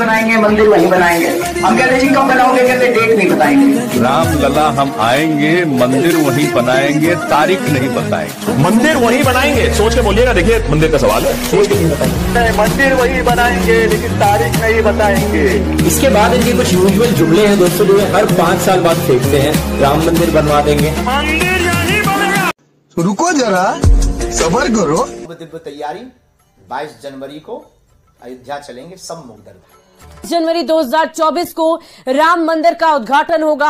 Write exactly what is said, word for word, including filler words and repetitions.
बनाएंगे, मंदिर वहीं बनाएंगे। हम कहते जी कब बनाओगे, कहते डेट नहीं बताएंगे। राम लला हम आएंगे, मंदिर वहीं बनाएंगे, तारीख नहीं बताएंगे। मंदिर वहीं बनाएंगे, सोच के बोलिएगा। देखिए मंदिर का सवाल है, सोच के नहीं बताएंगे। मंदिर वहीं बनाएंगे लेकिन तारीख नहीं बताएंगे। इसके बाद इनके कुछ यूजुअल जुमले हैं दोस्तों, जो हर पाँच साल बाद फेंकते हैं। राम मंदिर बनवा देंगे, मंदिर नहीं बनेगा। रुको जरा, सबर करो। दिव्य तैयारी बाईस जनवरी को अयोध्या चलेंगे सब मुकदर। जनवरी दो हज़ार चौबीस को राम मंदिर का उद्घाटन होगा।